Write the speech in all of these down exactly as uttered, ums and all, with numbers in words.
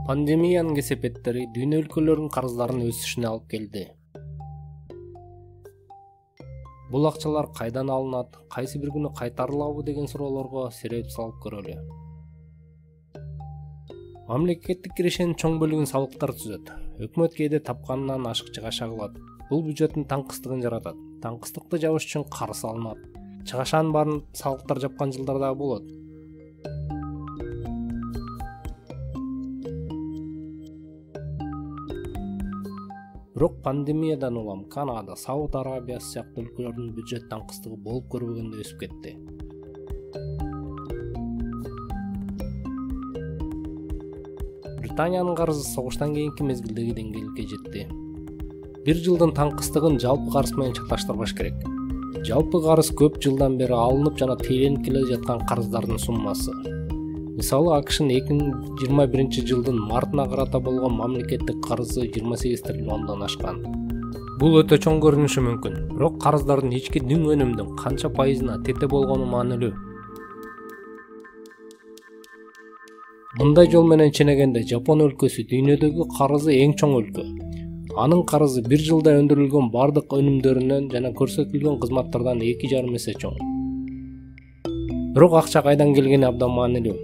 Пандемиянын кесепеттери дүйнө өлкөлөрүнүн карыздарын өсүшүнө алып келди. Бул акчалар кайдан алынат, кайсы бир күнү кайтарылабы деген суроолорго себеп салып көрөлү. Мамлекеттик кирешенин чоң бөлүгүн салыктар түзөт. Өкмөт кээде тапканынан ашык чыгаша кылат. Бул бюджеттин таңкыстыгын жаратат. Таңкыстыкты жабыш үчүн карыз алынат. Чыгашанын баарын салыктар жапкан жылдар да болот. Бирок пандемиядан улам Канада, Сауд Арабиясы сыяктуу өлкөлөрдүн бюджет таңкыстыгы болуп көрбөгөндө өсүп кетти. Британиянын карызы согуштан кийинки мезгилдеги деңгээлге жетти. Бир жылдын таңкыстыгын жалпы карыз менен чаташтырбаш керек. Жалпы карыз көп жылдан бери алынып жана тейленип келе жаткан карыздардын суммасы. Мисалы, АКШнын эки миң жыйырма биринчи жылдын мартына карата болгон мамлекеттик карызы жыйырма сегиз триллиондон ашкан. Бул өтө чоң көрүнүшү мүмкүн, бирок карыздардын ички дүң өнүмдүн канча пайызына тете болгону маанилүү. Мындай жол менен ченегенде Жапон өлкөсү дүйнөдөгү карызы эң чоң өлкө. Анын карызы бир жылда өндүрүлгөн бардык өнүмдөрүнөн жана көрсөтүлгөн кызматтардан эки жарым эсе чоң. Бирок акча кайдан келгени абдан маанилүү.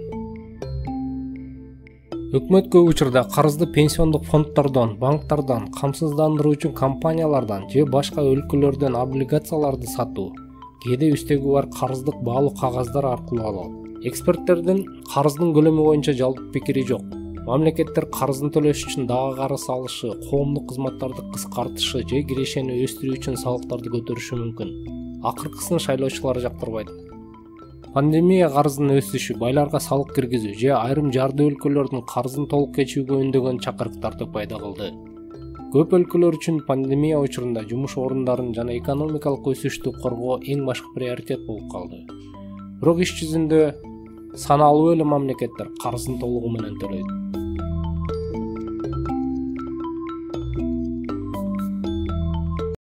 Өкмөт көп учурда карызды пенсиондук фонддордон, банктардан, камсыздандыруучу компаниялардан же башка өлкөлөрдөн облигацияларды сатуу, кээде үстөгү бар карыздык баалуу кагаздар аркылуу алат. Эксперттердин карыздын көлөмү боюнча жалпы пикири жок. Мамлекеттер карызын төлөш үчүн дагы карыз алышы, коомдук кызматтарды кыскартышы же кирешени өстүрүү үчүн салыктарды көтөрүшү мүмкүн. Акыркысын шайлоочулар жактырбайт. Пандемия карызынын өсүшү байларга салык киргизүү же айрым жарды өлкөлөрдүн карызын толук кечүүгө үндөгөн чакырыктарды пайда кылды. Көп өлкөлөр үчүн пандемия учурунда жумуш орундарын жана экономикалык өсүштү коргоо эң башкы приоритет болуп калды. Бирок иш жүзүндө саналуу эле мамлекеттер карызын толугу менен төлөйт.